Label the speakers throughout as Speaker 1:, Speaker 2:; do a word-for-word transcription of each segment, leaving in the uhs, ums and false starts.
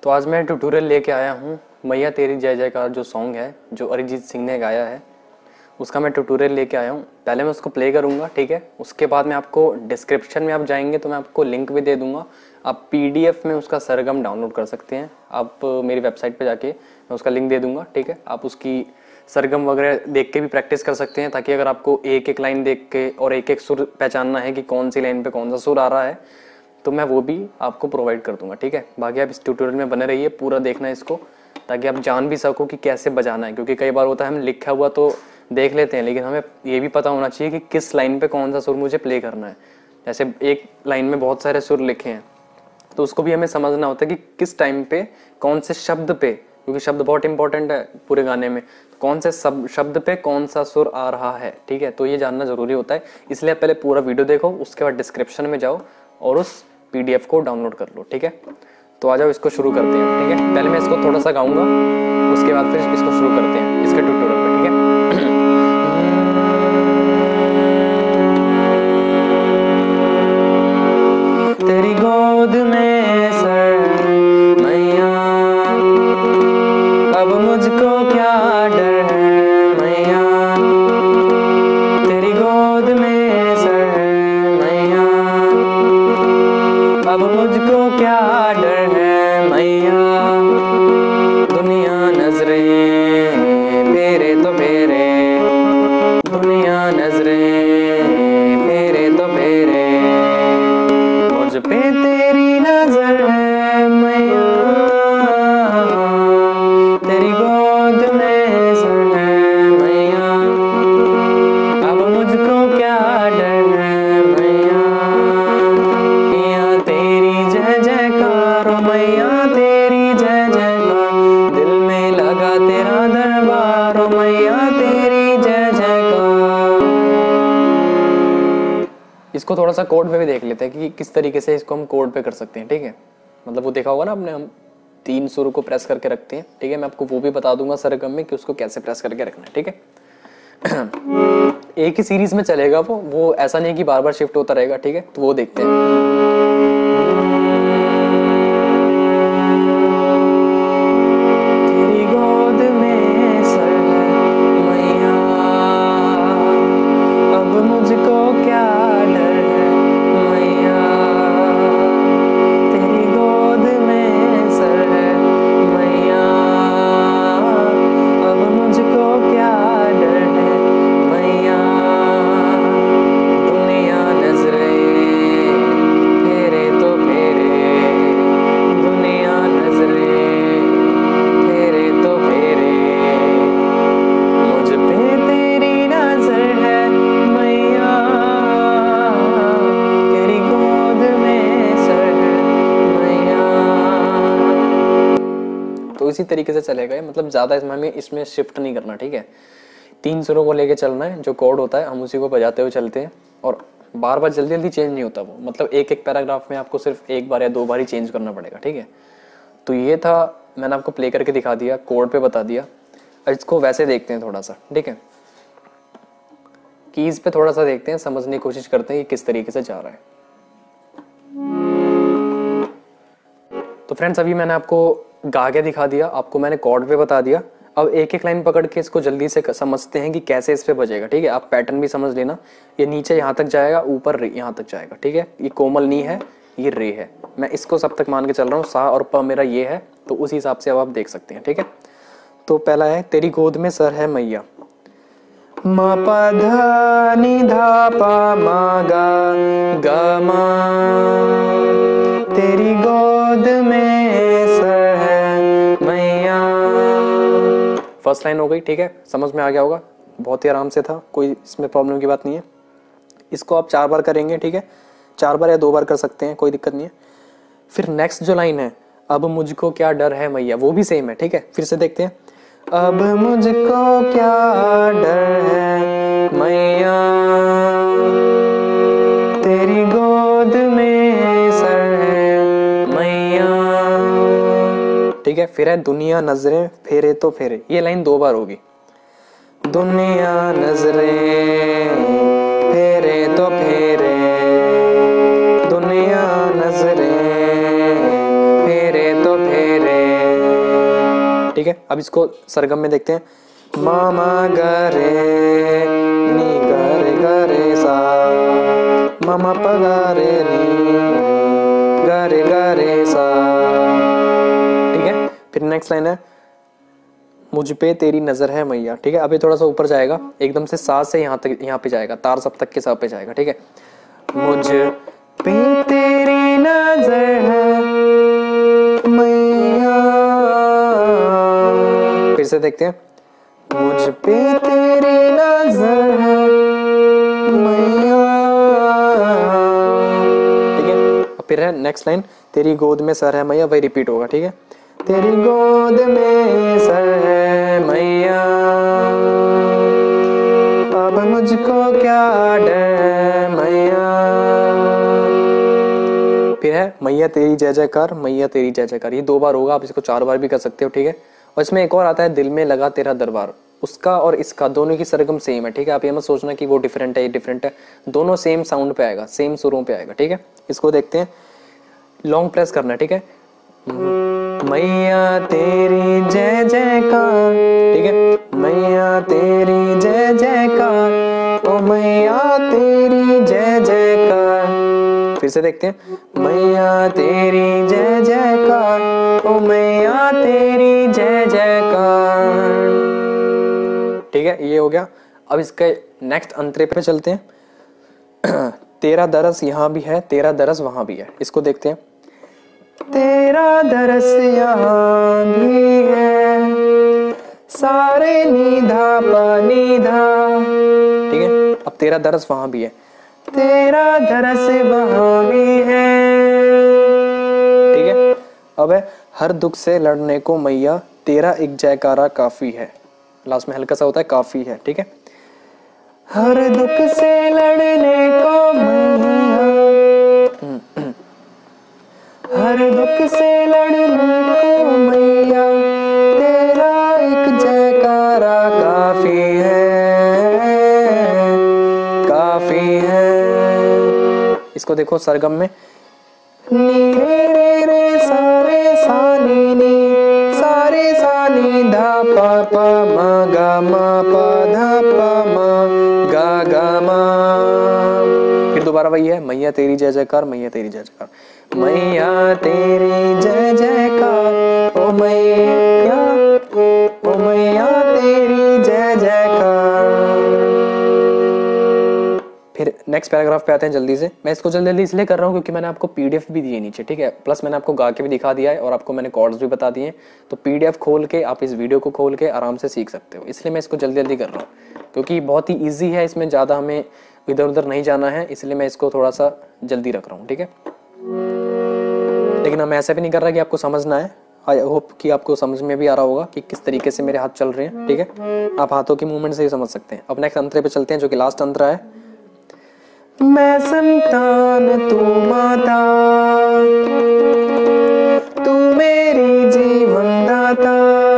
Speaker 1: तो आज मैं ट्यूटोरियल लेके आया हूँ मैया तेरी जय जयकार जो सॉन्ग है जो अरिजीत सिंह ने गाया है उसका मैं ट्यूटोरियल लेके आया हूँ। पहले मैं उसको प्ले करूँगा, ठीक है। उसके बाद मैं आपको डिस्क्रिप्शन में आप जाएंगे तो मैं आपको लिंक भी दे दूँगा। आप पीडीएफ में उसका सरगम डाउनलोड कर सकते हैं। आप मेरी वेबसाइट पे जाके मैं उसका लिंक दे दूँगा, ठीक है। आप उसकी सरगम वगैरह देख के भी प्रैक्टिस कर सकते हैं, ताकि अगर आपको एक एक लाइन देख के और एक एक सुर पहचानना है कि कौन सी लाइन पे कौन सा सुर आ रहा है तो मैं वो भी आपको प्रोवाइड कर दूंगा, ठीक है। बाकी आप इस ट्यूटोरियल में बने रहिए, पूरा देखना इसको, ताकि आप जान भी सको कि कैसे बजाना है। क्योंकि कई बार होता है हम लिखा हुआ तो देख लेते हैं, लेकिन हमें ये भी पता होना चाहिए कि किस लाइन पे कौन सा सुर मुझे प्ले करना है। जैसे एक लाइन में बहुत सारे सुर लिखे हैं तो उसको भी हमें समझना होता है कि किस टाइम पे कौन से शब्द पे, क्योंकि शब्द बहुत इंपॉर्टेंट है पूरे गाने में, कौन से सब शब्द पे कौन सा सुर आ रहा है, ठीक है। तो ये जानना जरूरी होता है, इसलिए पहले पूरा वीडियो देखो, उसके बाद डिस्क्रिप्शन में जाओ और उस पीडीएफ को डाउनलोड कर लो, ठीक है। तो आ जाओ, इसको शुरू करते हैं, ठीक है। पहले मैं इसको थोड़ा सा गाऊंगा, उसके बाद फिर इसको शुरू करते हैं इसके ट्यूटोरियल पे, ठीक है। तेरी गोद में सर मैया, अब मुझको क्या डर है मैया, तेरी गोद में सर मैया, अब मुझको क्या डर है मैया, दुनिया नजरें फेरे तो फेरे, दुनिया नजरें फेरे तो फेरे, मुझ पे तेरी नजर है मैया, तेरी गोद में सर है मैया, अब मुझको क्या डर है मैया, मैया तेरी जय जयकार, मैया तेरी जय जयकार, दिल में लगा तेरा दरबार, मैया तेरी जय जयकार। इसको थोड़ा सा कोड पे भी देख लेते हैं कि किस तरीके से इसको हम कोड पे कर सकते हैं, ठीक है। मतलब वो देखा होगा ना आपने, हम तीन सुर को प्रेस करके रखते हैं, ठीक है। मैं आपको वो भी बता दूंगा सरगम में कि उसको कैसे प्रेस करके रखना है, ठीक है। एक ही सीरीज में चलेगा वो वो ऐसा नहीं कि बार बार शिफ्ट होता रहेगा, ठीक है। तो वो देखते हैं। तेरी गोद में सर मैया, अब मुझको क्या डर है मैया, तेरी गोद में सर है मैया, अब मुझको क्या डर है मैया, दुनिया नजरें फेरे तो फेरे, दुनिया नजरें फेरे तो फेरे, मुझ पे तेरी नजर है मैया, तेरी गोद में सर है मैया। तो इसी तरीके से चलेगा, मतलब ज्यादा इसमें हमें इसमें शिफ्ट नहीं करना, ठीक है। तीन सुरों को लेके चलना है, जो कोड होता है हम उसी को बजाते हुए चलते हैं, और बार बार जल्दी जल्दी चेंज नहीं होता वो, मतलब एक एक पैराग्राफ में आपको सिर्फ एक बार या दो बार ही चेंज करना पड़ेगा, ठीक है। तो ये था, मैंने आपको प्ले करके दिखा दिया, कोड पे बता दिया। इसको वैसे देखते हैं थोड़ा सा, ठीक है। कीज पे थोड़ा सा देखते हैं, समझने की कोशिश करते हैं कि किस तरीके से जा रहा है। तो फ्रेंड्स, अभी मैंने आपको गा के दिखा दिया, आपको मैंने कॉर्ड पे बता दिया। अब एक एक लाइन पकड़ के इसको जल्दी से समझते हैं कि कैसे इस पे बजेगा, ठीक है। आप पैटर्न भी समझ लेना, ये नीचे यहाँ तक जाएगा, ऊपर यहाँ तक जाएगा, ठीक है। ये कोमल नी है, ये रे है, मैं इसको सब तक मान के चल रहा हूँ। सा और प मेरा ये है, तो उस हिसाब से अब आप देख सकते हैं, ठीक है। तो पहला है तेरी गोद में सर है मैया, मा पा धा नी धा पा मा गा गा मा, तेरी गोद में सर है मैया। फर्स्ट लाइन हो गई, ठीक है। समझ में आ गया होगा, बहुत ही आराम से था, कोई इसमें प्रॉब्लम की बात नहीं है। इसको आप चार बार करेंगे, ठीक है। चार बार या दो बार कर सकते हैं, कोई दिक्कत नहीं है। फिर नेक्स्ट जो लाइन है, अब मुझको क्या डर है मैया, वो भी सेम है, ठीक है। फिर से देखते हैं, अब मुझको क्या डर है मैया, तेरी गोद में सर है मैया, ठीक है। फिर है दुनिया नजरें फेरे तो फेरे, ये लाइन दो बार होगी। दुनिया नजरें फेरे तो फेरे, दुनिया नजरें फेरे तो फेरे, अब इसको सरगम में देखते हैं। मा मा ग रे नी ग रे ग रे सा, मा मा प ग रे नी ग रे ग रे सा। ठीक है, फिर नेक्स्ट लाइन है मुझ पे तेरी नजर है मैया। ठीक है, अब ये थोड़ा सा ऊपर जाएगा, एकदम से सा से यहाँ तक, यहाँ पे जाएगा, तार सप्तक के सा पे जाएगा। ठीक है, मुझ पे तेरी नजर है मैया। फिर से देखते हैं, मुझ पे तेरी नजर है मैया। ठीक है, अब फिर है नेक्स्ट लाइन, तेरी गोद में सर है मैया, वही रिपीट होगा। ठीक है, तेरी गोद में सर है मैया, अब मुझको क्या डर मैया। फिर है मैया तेरी जय जयकार, मैया तेरी जय जयकार, ये दो बार होगा, आप इसको चार बार भी कर सकते हो। ठीक है, और इसमें एक और आता है, दिल में लगा तेरा दरबार, उसका और इसका दोनों की सरगम सेम है। ठीक है, आप ये मत सोचना कि वो डिफरेंट है ये डिफरेंट है, दोनों सेम साउंड पे आएगा, सेम सुरों पे आएगा। ठीक है, इसको देखते हैं, लॉन्ग प्रेस करना है। ठीक है, मैया तेरी जय जयकार। ठीक है, मैया तेरी जय जयकार, ओ मैया तेरी जय जयकार। फिर से देखते हैं, मैया तेरी जय जयकार, ओ मैया तेरी जय जयकार। ठीक है, ये हो गया। अब इसके नेक्स्ट अंतरे पे चलते हैं। तेरा दरस यहाँ भी है, तेरा दरस वहां भी है, इसको देखते हैं। तेरा दरस यहाँ भी है, सारे निधा पनिधा। ठीक है, अब तेरा दरस वहां भी है, तेरा दरस वहां भी है। ठीक है, अब है हर दुख से लड़ने को मैया, तेरा एक जयकारा काफी है। लास्ट में हल्का सा होता है काफी है। ठीक है, हर दुख से लड़ने को मैया, हर दुख से लड़ने को मैया, तेरा एक जयकारा काफी है, काफी है। इसको देखो सरगम में, नी रे रे रे सा रे सा नी नी, सा रे सा नी धा पा पा मा गा मा पा धा पा मा गा गा मा। फिर दोबारा वही है, मैया तेरी जय जयकार, मैया तेरी जय जयकार, मैया तेरी जय जयकार, ओ मैया, ओ मैया तेरी जय जयकार। फिर नेक्स्ट पैराग्राफ पे आते हैं जल्दी से। मैं इसको जल्दी जल्दी इसलिए कर रहा हूँ क्योंकि मैंने आपको पीडीएफ भी दी है नीचे। ठीक है, प्लस मैंने आपको गा के भी दिखा दिया है और आपको मैंने कॉर्ड्स भी बता दिए हैं, तो पीडीएफ खोल के आप इस वीडियो को खोल के आराम से सीख सकते हो। इसलिए मैं इसको जल्दी जल्दी कर रहा हूँ क्योंकि बहुत ही ईजी है, इसमें ज़्यादा हमें इधर उधर नहीं जाना है, इसलिए मैं इसको थोड़ा सा जल्दी रख रहा हूँ। ठीक है, लेकिन मैं ऐसा भी नहीं कर रहा कि आपको समझना है। आई होप कि आपको समझ में भी आ रहा होगा कि किस तरीके से मेरे हाथ चल रहे हैं। ठीक है, आप हाथों की मूवमेंट से ही समझ सकते हैं। अब नेक्स्ट अंतरे पे चलते हैं जो कि लास्ट अंतरा है। मैं संतान तू माता, तू मेरी जीवन दाता।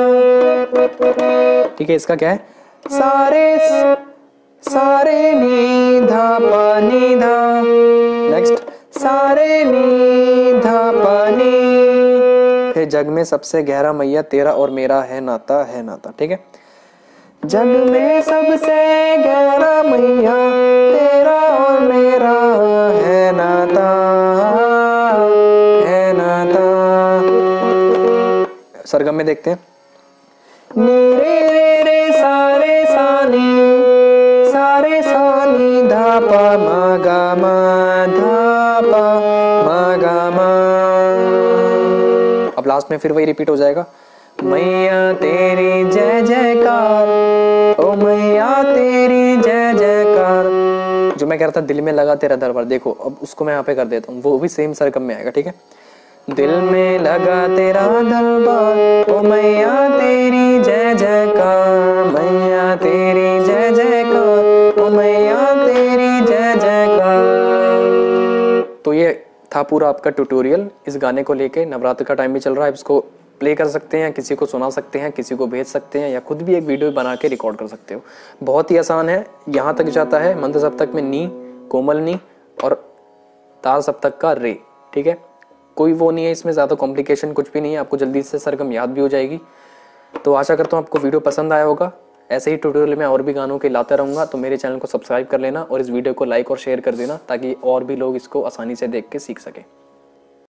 Speaker 1: ठीक है, इसका क्या है, सारे सारे नी धा पा नी धा। नेक्स्ट, सारे नी धा पा नी। फिर जग में सबसे गहरा मैया, तेरा और मेरा है नाता, है नाता। ठीक है, जग में सबसे गहरा मैया, तेरा और मेरा है नाता, है नाता। सरगम में देखते हैं, नी रे रे रे सारे सानी, सारे सानी धा पा मा गा मा धा पा मा गा मा। अब लास्ट में फिर वही रिपीट हो जाएगा, मैया तेरी जय जयकार, ओ मैया तेरी जय जयकार। जो मैं कह रहा था दिल में लगा तेरा दरबार, देखो अब उसको मैं यहाँ पे कर देता हूँ, वो भी सेम सरगम में आएगा। ठीक है, दिल में लगा तेरा दरबार, ओ मैया तेरी जय जयकार, मैया तेरी जय जयकार, ओ मैया तेरी जय जयकार। तो ये था पूरा आपका ट्यूटोरियल इस गाने को लेके। नवरात्र का टाइम भी चल रहा है, इसको प्ले कर सकते हैं, किसी को सुना सकते हैं, किसी को भेज सकते हैं, या खुद भी एक वीडियो बना के रिकॉर्ड कर सकते हो। बहुत ही आसान है। यहाँ तक जाता है मंत्र सप्तक में नी, कोमल नी और तार सप्तक का रे। ठीक है, कोई वो नहीं है इसमें, ज़्यादा कॉम्प्लिकेशन कुछ भी नहीं है, आपको जल्दी से सरगम याद भी हो जाएगी। तो आशा करता हूँ आपको वीडियो पसंद आया होगा। ऐसे ही ट्यूटोरियल में और भी गानों के लाता रहूँगा, तो मेरे चैनल को सब्सक्राइब कर लेना और इस वीडियो को लाइक और शेयर कर देना ताकि और भी लोग इसको आसानी से देख के सीख सकें।